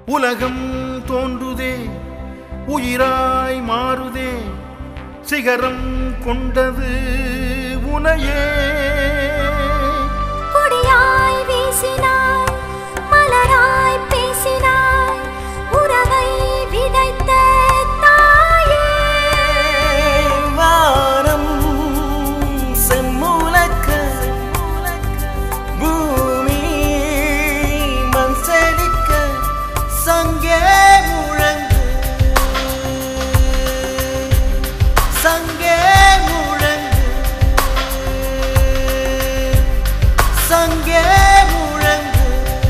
உலகம் தோன்றுதே உயிராய் மாறுதே சிகரம் கொண்டது உனையே கொடியாய் வீசினாய் மலராய் பேசினாய் உறவை விதைத்த தாயே வானம் செம்முலக்க பூமி மண் செழிக்க சங்கே முழங்கு சங்கே முழங்கு சங்கே முழங்கு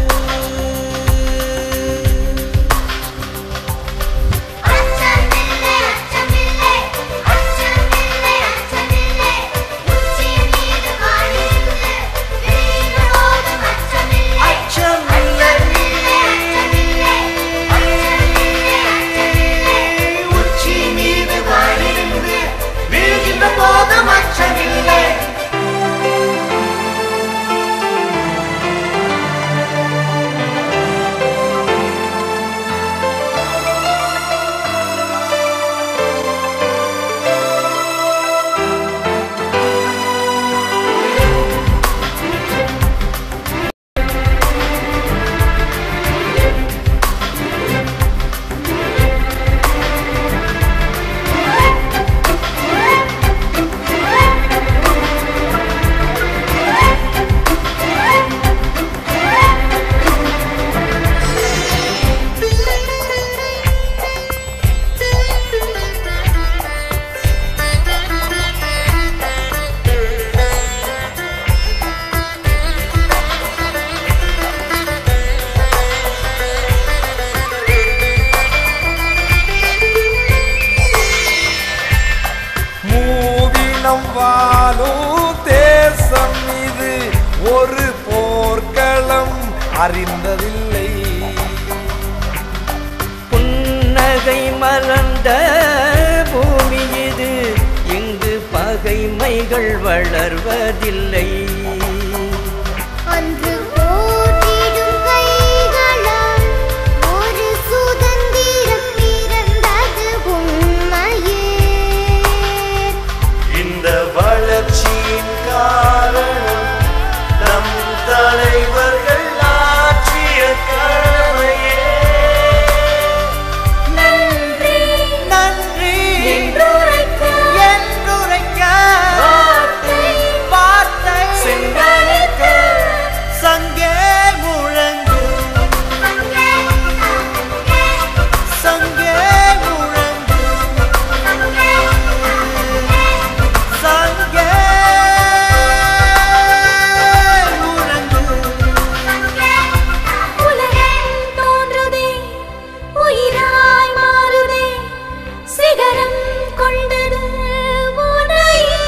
அச்சமில்லை அச்சமில்லை அச்சமில்லை அச்சமில்லை உச்சி மீது வாழிருந்து வீரரோடும் அச்சமில்லை அச்சமில்லை உச்சி மீது வாழிருந்து வீழ்கின்ற போதும் அச்சமில்லை மூவினம் வாழும் தேசம் இது ஒரு போர்க்களம் அறிந்ததில்லை புன்னகை மலர்ந்த பூமி இது இங்கு பகைமைகள் வளர்வதில்லை அன்று போற்றிடும் கைகளால் ஒரு சுதந்திரம் பிறந்தது உண்மையே இந்த வளர்ச்சியின் காரணம் நம் தலைவர்கள் ஆற்றிய கடமையே நன்றி நன்றி என்றுரைக்க வார்த்தை செங்கழுக்க சங்கே முழங்கு சங்கே முழங்கு சங்கே முழங்கு உலகம் தோன்றுதே உயிராய் மாறுதே சிகரம் கொண்டது உனையே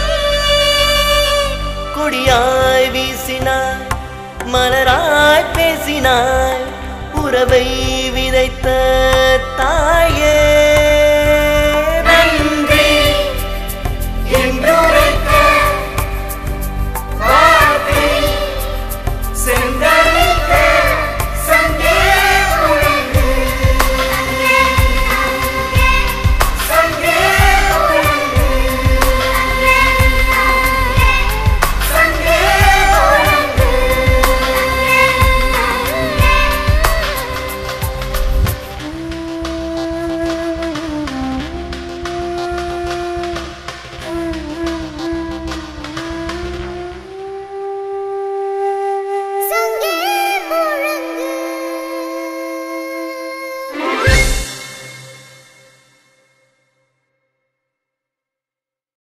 கொடியாய் வீசினாய் மலராய் பேசினாய் உறவை விதைத்த தாயே